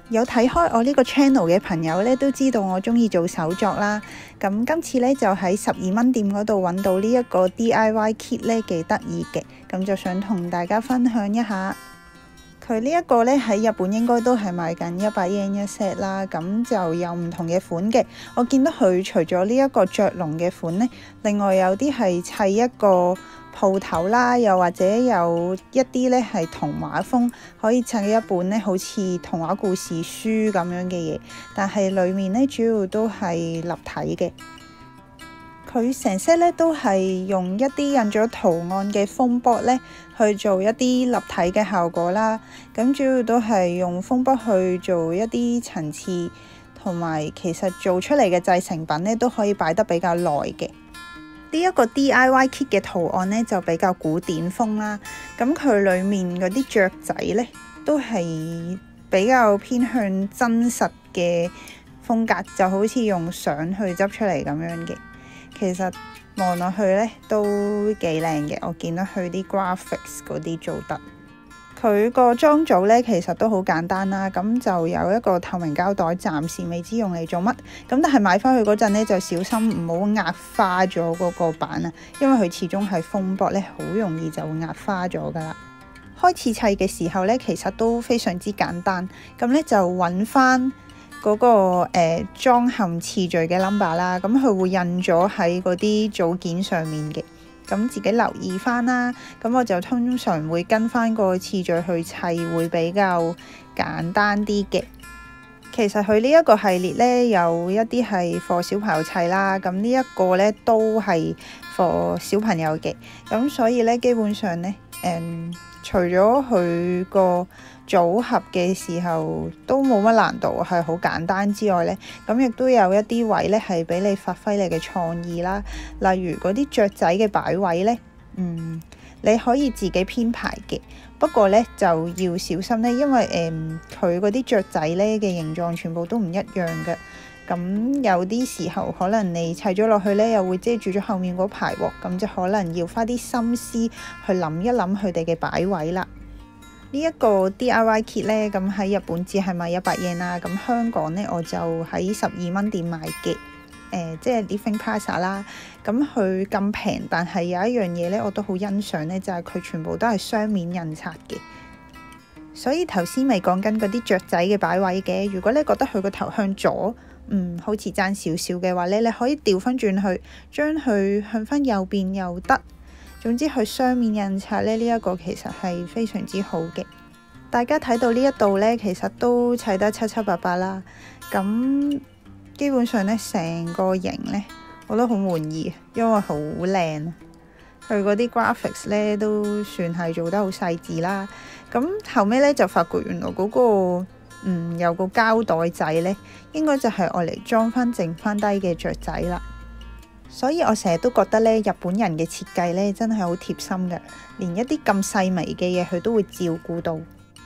有睇開我呢個 channel 嘅朋友咧，都知道我中意做手作啦。咁今次咧就喺12蚊店嗰度揾到呢一個 DIY kit 咧，幾得意嘅。咁就想同大家分享一下。佢呢一個咧喺日本應該都係賣緊100 yen 一 set 啦。咁就有唔同嘅款嘅。我見到佢除咗呢一個雀龍嘅款咧，另外有啲係砌一個鋪頭啦，又或者有一啲咧係童話風，可以砌一本咧好似童話故事書咁樣嘅嘢，但係裡面咧主要都係立體嘅。佢成 set 咧都係用一啲印咗圖案嘅風波咧去做一啲立體嘅效果啦。咁主要都係用風波去做一啲層次，同埋其實做出嚟嘅製成品咧都可以擺得比較耐嘅。呢一個 DIY kit 嘅圖案咧就比較古典風啦，咁佢裡面嗰啲雀仔咧都係比較偏向真實嘅風格，就好似用相去執出嚟咁樣嘅。其實望落去咧都幾靚嘅，我見到佢啲 graphics 嗰啲做得。佢個裝組咧其實都好簡單啦，咁就有一個透明膠袋，暫時未知用嚟做乜。咁但係買翻去嗰陣咧就小心唔好壓花咗嗰個板啊，因為佢始終係風波咧，好容易就會壓花咗噶啦。開始砌嘅時候咧，其實都非常之簡單。咁咧就揾翻嗰個裝嵌次序嘅 number 啦，咁佢會印咗喺嗰啲組件上面嘅。咁自己留意翻啦，咁我就通常會跟翻個次序去砌，會比較簡單啲嘅。其實佢呢一個系列呢，有一啲係 for 小朋友砌啦，咁呢一個呢都係 for 小朋友嘅。咁所以呢，基本上呢，除咗佢個組合嘅時候都冇乜難度，係好簡單之外呢，咁亦都有一啲位呢係俾你發揮你嘅創意啦。例如嗰啲雀仔嘅擺位呢，你可以自己編排嘅，不過呢就要小心呢，因為佢嗰啲雀仔呢嘅形狀全部都唔一樣嘅。咁有啲時候可能你砌咗落去呢，又會遮住咗後面嗰排喎，咁就可能要花啲心思去諗一諗佢哋嘅擺位啦。呢一個 DIY kit 呢，咁喺日本只係賣100 yen 啦，咁香港呢，我就喺12蚊店買嘅，即係 Living Plaza 啦。咁佢咁平，但係有一樣嘢呢，我都好欣賞呢，就係佢全部都係雙面印刷嘅。所以頭先咪講緊嗰啲雀仔嘅擺位嘅，如果你覺得佢個頭向左，好似爭少少嘅話呢，你可以調翻轉去，將佢向翻右邊又得。總之佢雙面印刷呢，呢一個其實係非常之好嘅。大家睇到呢一度呢，其實都砌得七七八八啦。咁基本上呢，成個型呢，我都好滿意，因為好靚。佢嗰啲 graphics 呢，都算係做得好細緻啦。咁後尾呢，就發覺原來嗰個有個膠袋仔呢，應該就係愛嚟裝翻剩翻低嘅雀仔啦。所以我成日都覺得咧，日本人嘅設計咧真係好貼心嘅，連一啲咁細微嘅嘢佢都會照顧到。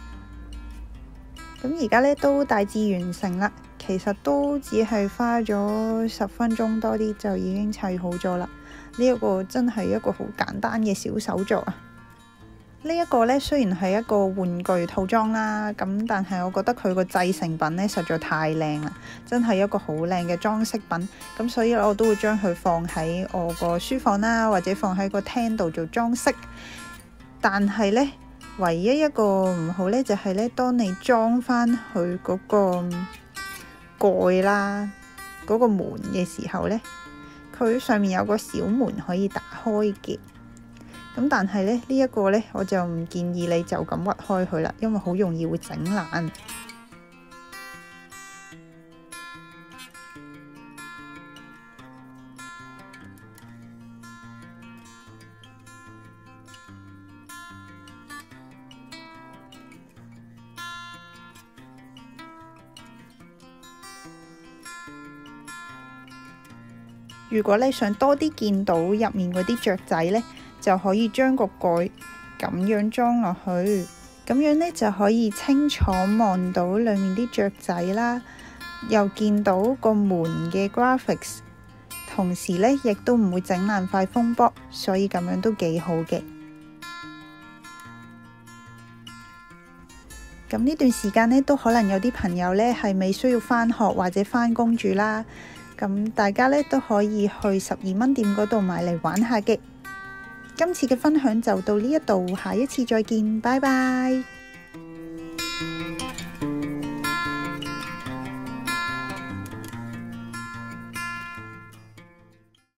咁而家咧都大致完成啦，其實都只係花咗10分鐘多啲就已經砌好咗啦。呢一個真係一個好簡單嘅小手作啊！呢一個咧雖然係一個玩具套裝啦，咁但係我覺得佢個製成品咧實在太靚啦，真係一個好靚嘅裝飾品。咁所以我都會將佢放喺我個書房啦，或者放喺個廳度做裝飾。但係咧，唯一一個唔好咧就係咧，當你裝翻佢嗰個蓋啦，嗰個門嘅時候咧，佢上面有個小門可以打開嘅。咁但係咧，呢一個咧，我就唔建議你就咁屈開佢啦，因為好容易會整爛。如果你想多啲見到入面嗰啲雀仔呢，就可以將個蓋咁樣裝落去，咁樣呢就可以清楚望到裡面啲雀仔啦，又見到個門嘅 graphics， 同時呢亦都唔會整爛塊風波，所以咁樣都幾好嘅。 咁呢段時間呢，都可能有啲朋友呢係未需要返學或者返工住啦。咁大家呢都可以去12蚊店嗰度買嚟玩下嘅。今次嘅分享就到呢一度，下一次再見，拜拜。